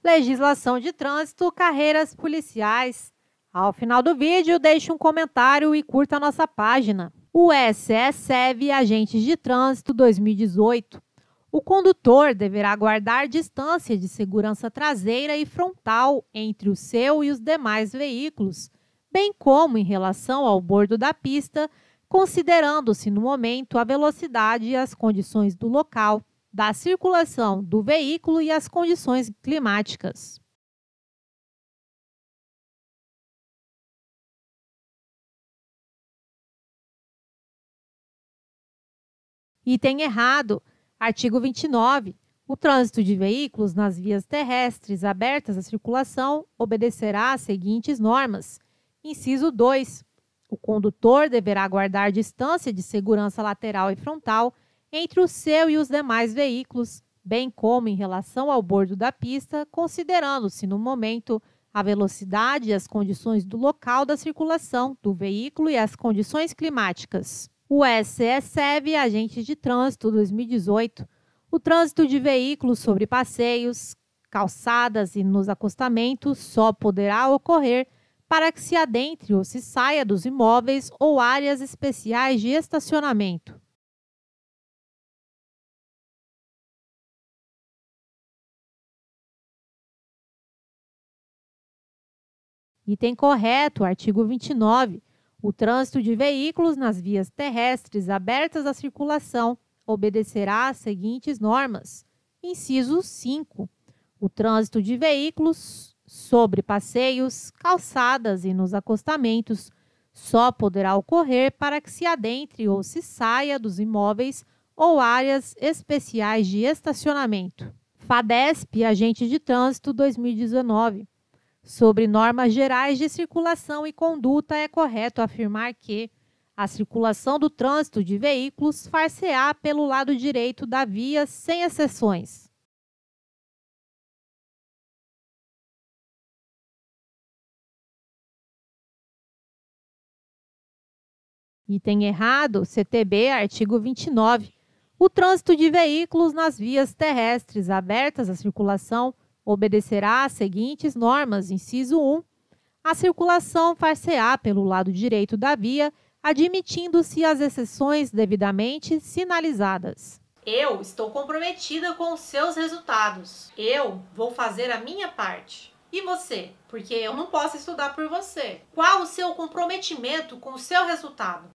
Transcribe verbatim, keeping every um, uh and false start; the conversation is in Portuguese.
legislação de trânsito, carreiras policiais. Ao final do vídeo, deixe um comentário e curta a nossa página. O S E S E V Agentes de Trânsito dois mil e dezoito. O condutor deverá guardar distância de segurança traseira e frontal entre o seu e os demais veículos, bem como em relação ao bordo da pista, considerando-se no momento a velocidade e as condições do local, da circulação do veículo e as condições climáticas. Item errado. Artigo vinte e nove. O trânsito de veículos nas vias terrestres abertas à circulação obedecerá às seguintes normas. Inciso dois. O condutor deverá guardar distância de segurança lateral e frontal entre o seu e os demais veículos, bem como em relação ao bordo da pista, considerando-se no momento a velocidade e as condições do local da circulação do veículo e as condições climáticas. O S E S E V Agentes de Trânsito dois mil e dezoito. O trânsito de veículos sobre passeios, calçadas e nos acostamentos só poderá ocorrer para que se adentre ou se saia dos imóveis ou áreas especiais de estacionamento. Item correto, artigo vinte e nove. O trânsito de veículos nas vias terrestres abertas à circulação obedecerá às seguintes normas. Inciso cinco. O trânsito de veículos sobre passeios, calçadas e nos acostamentos só poderá ocorrer para que se adentre ou se saia dos imóveis ou áreas especiais de estacionamento. FADESP, Agente de Trânsito dois mil e dezenove. Sobre normas gerais de circulação e conduta, é correto afirmar que a circulação do trânsito de veículos far-se-á pelo lado direito da via, sem exceções. Item errado, C T B, artigo vinte e nove. O trânsito de veículos nas vias terrestres abertas à circulação obedecerá às seguintes normas. Inciso um. A circulação far-se-á pelo lado direito da via, admitindo-se as exceções devidamente sinalizadas. Eu estou comprometida com os seus resultados. Eu vou fazer a minha parte. E você? Porque eu não posso estudar por você. Qual o seu comprometimento com o seu resultado?